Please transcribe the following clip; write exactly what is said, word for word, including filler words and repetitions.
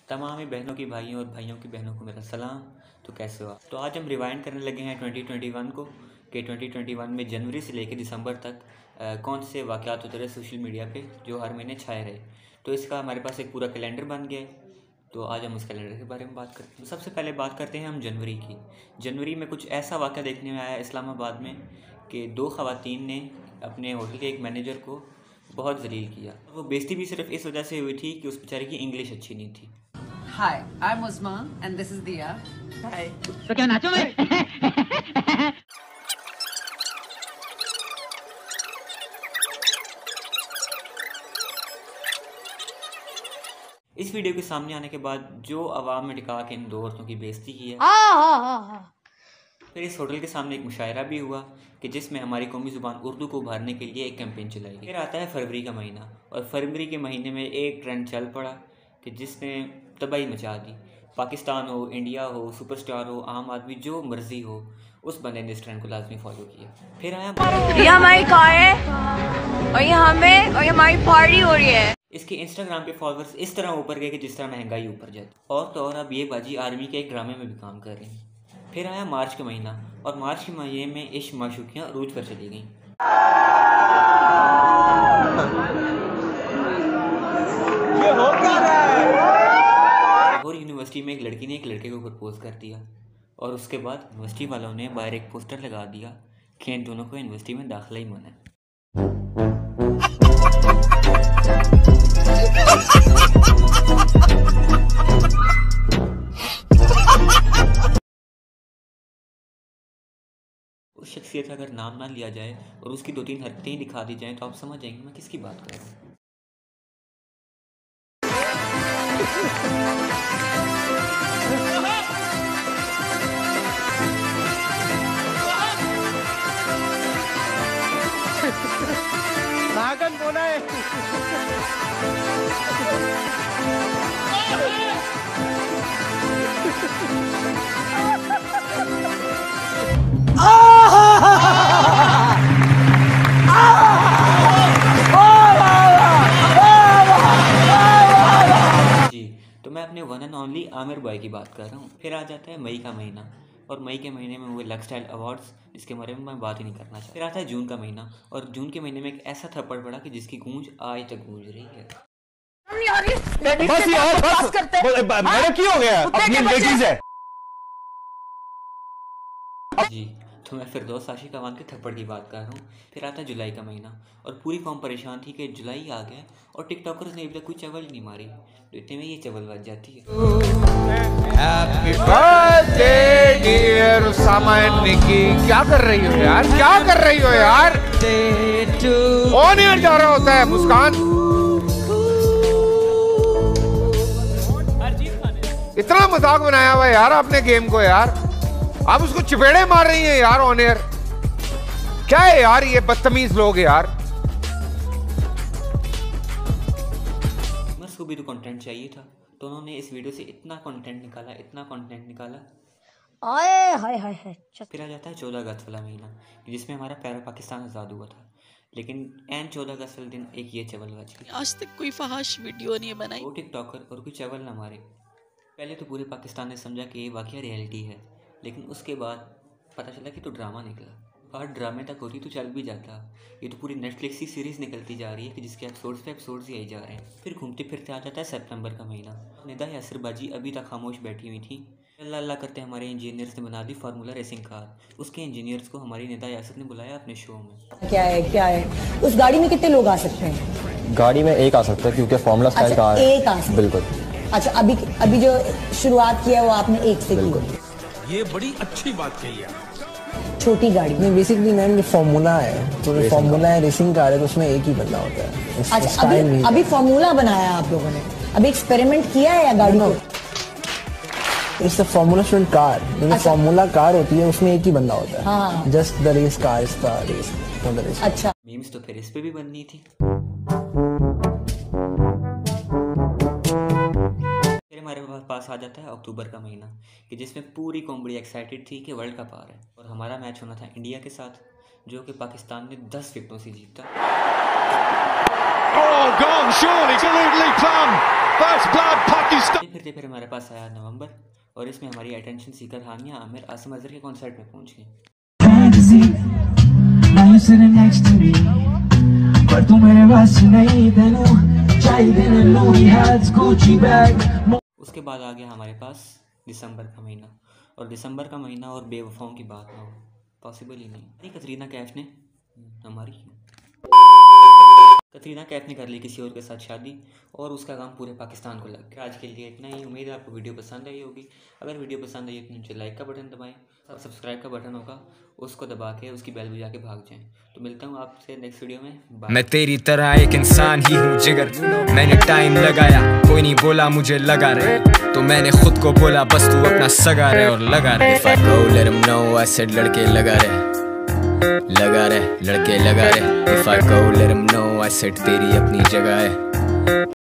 तमाम बहनों की भाइयों और भाइयों की बहनों को मेरा सलाम। तो कैसे हो आप? तो आज हम रिवाइंड करने लगे हैं ट्वेंटी ट्वेंटी वन को कि ट्वेंटी ट्वेंटी वन में जनवरी से लेकर दिसंबर तक आ, कौन से वाक़यात होते रहे सोशल मीडिया पे जो हर महीने छाए रहे। तो इसका हमारे पास एक पूरा कैलेंडर बन गया है। तो आज हम उस कैलेंडर के बारे में बात करते हैं। तो सबसे पहले बात करते हैं हम जनवरी की। जनवरी में कुछ ऐसा वाक़या देखने में आया इस्लामाबाद में कि दो ख़वातीन ने अपने होटल के एक मैनेजर को बहुत जलील किया। वो बेइज्जती भी सिर्फ इस वजह से हुई थी कि उस बेचारे की इंग्लिश अच्छी नहीं थी। Hi, I'm Uzma and this is Dia. Hi. तो क्या नाचो मैं? इस वीडियो के सामने आने के बाद जो आवाम में टिका के इन दो औरतों की बेइज्जती की है, फिर इस होटल के सामने एक मुशायरा भी हुआ कि जिसमें हमारी कौमी ज़ुबान उर्दू को उभारने के लिए एक कैंपेन चलाई गई। फिर आता है फरवरी का महीना और फरवरी के महीने में एक ट्रेंड चल पड़ा कि जिसने तबाही मचा दी। पाकिस्तान हो, इंडिया हो, सुपरस्टार हो, आम आदमी, जो मर्जी हो, उस बंदे ने इस ट्रेंड को लाजमी फॉलो किया। फिर आया ये हमारी कार है और ये हमें और ये हमारी पार्टी हो रही है। इसके इंस्टाग्राम के फॉलोअर्स इस तरह ऊपर गए कि जिस तरह महंगाई ऊपर जाती। और तो और अब ये बाजी आर्मी के एक ड्रामे में भी काम कर रही हैं। फिर आया मार्च का महीना और मार्च के महीने में इश्क माशूकियाँ अरूज पर चली गईं। ये हो क्या रहा है? और यूनिवर्सिटी में एक लड़की ने एक लड़के को प्रपोज कर दिया और उसके बाद यूनिवर्सिटी वालों ने बाहर एक पोस्टर लगा दिया कि इन दोनों को यूनिवर्सिटी में दाखिला ही मना है। उस शख्सियत का अगर नाम ना लिया जाए और उसकी दो तीन हरकतें ही दिखा दी जाएं तो आप समझ जाएंगे मैं किसकी बात कर रहा हूँ। नागन बोला है। जी, तो मैं अपने one and only Aamir boy की बात कर रहा हूँ। फिर आ जाता है मई का महीना और मई के महीने में हुए लक स्टाइल अवार्ड्स, जिसके बारे में मैं बात ही नहीं करना चाहता। फिर आता है जून का महीना और जून के महीने में एक ऐसा थप्पड़ पड़ा कि जिसकी गूंज आज तक गूंज रही है। बस यार बस मैडम क्यों हो गया? अपनी लेडीज है। जी, तो मैं फिरदौस आशिक अवान के थप्पड़ की बात कर रहा हूँ। फिर आता है जुलाई का महीना और पूरी कौम परेशान थी कि जुलाई आ गया और टिकटॉकर्स ने अभी तक कोई चवल नहीं मारी। तो इतने में ये चवल बच जाती है। Happy birthday dear Usama and Nikki. क्या कर रही हो यार? क्या कर रही हो यार? कौन यार जा रहा होता है? मुस्कान इतना मजाक बनाया हुआ यार आपने गेम को यार। आप उसको चपेड़े मार रही हैं यार ऑन एयर। क्या है यार ये बदतमीज लोग यार। को भी तो कंटेंट चाहिए था तो उन्होंने इस वीडियो से इतना कंटेंट निकाला इतना कंटेंट निकाला आए हाय हाय हाय। फिर आ जाता है चौदह अगस्त वाला महीना जिसमें हमारा प्यारा पाकिस्तान आज़ाद हुआ था। लेकिन एन चौदह अगस्त वाले दिन एक ये चवल बच गई। आज तक कोई फहाश वीडियो नहीं बनाई। वो टिकटॉकर और कोई चवल ना मारे। पहले तो पूरे पाकिस्तान ने समझा कि ये वाकई रियलिटी है, लेकिन उसके बाद पता चला कि तो ड्रामा निकला। बात ड्रामे तक होती तो चल भी जाता। ये तो पूरी नेटफ्लिक्स की सीरीज़ निकलती जा रही है कि जिसके एपिसोड्स पे एपिसोड्स ही आई जा रहे हैं। फिर घूमते फिरते आ जाता है सितंबर का महीना। निदा यासिर बाजी अभी तक खामोश बैठी हुई थी। अल्लाह अल्लाह करते हमारे इंजीनियर्स ने बना दी फार्मूला रेसिंग कार। उसके इंजीनियर्स को हमारी निदा यासिर ने बुलाया अपने शो में। क्या है क्या है उस गाड़ी में कितने लोग आ सकते हैं? गाड़ी में एक आ सकता है क्योंकि फार्मूला स्टाइल अच्छा, कार है। एक आ सकता है। बिल्कुल। अच्छा, अभी अभी जो शुरुआत की है वो आपने एक से की। ये बड़ी अच्छी बात कही है। छोटी गाड़ी नहीं, बेसिकली मैम ये फार्मूला है तो फार्मूला है, रेसिंग कार है तो उसमें एक ही बदला होता है। अच्छा, अभी अभी फार्मूला बनाया आप लोगों ने? अभी एक्सपेरिमेंट किया है या गाड़ी को? It's a formula student car. जो फार्मूला कार होती है उसमें एक ही बंदा होता है। हाँ। Just the race car is the race for the race. अच्छा, मीम्स तो फिर इस पे भी बननी थी। फिर हमारे पास आ जाता है अक्टूबर का महीना कि जिसमें पूरी कौम बड़ी एक्साइटेड थी कि वर्ल्ड कप आ रहा है और हमारा मैच होना था इंडिया के साथ, जो कि पाकिस्तान ने दस विकेटों से जीता। Oh, gone, surely, absolutely plumb. First blood, Pakistan. फिरते फिर हमारे पास आया नवंबर और इसमें हमारी अटेंशन सीकर हानिया आमिर आसिम अजहर के कॉन्सर्ट में पहुंच गई। उसके बाद आ गया हमारे पास दिसंबर का महीना, और दिसंबर का महीना और बेवफाओं की बात ना हो, पॉसिबल ही नहीं। कतरीना कैफ ने हमारी कतरीना कैफ ने कर ली किसी और के साथ शादी और उसका काम पूरे पाकिस्तान को लग गया। आज के लिए इतना ही। उम्मीद है आपको वीडियो पसंद आई होगी। अगर वीडियो पसंद आई तो नीचे लाइक का बटन दबाएं, सब्सक्राइब का बटन होगा उसको दबा के उसकी बेल बजा के भाग जाएं। तो मिलता हूँ आपसे नेक्स्ट वीडियो में। मैं तेरी तरह एक इंसान ही हूँ जिगर, मैंने टाइम लगाया, कोई नहीं बोला मुझे लगा रहे, तो मैंने खुद को बोला बस तू अपना सगा रहे और लगा रहे। If I go let him know I said लड़के लगा रहे, लगा रहे, लड़के लगा रहे। If I go let him know I said तेरी अपनी जगह है।